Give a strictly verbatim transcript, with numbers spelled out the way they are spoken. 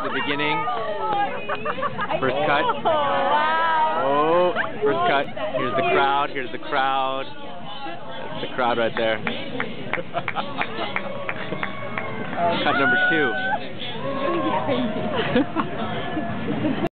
the beginning. First cut. Oh, wow. Oh, first cut. Here's the crowd. Here's the crowd. That's the crowd right there. Cut number two.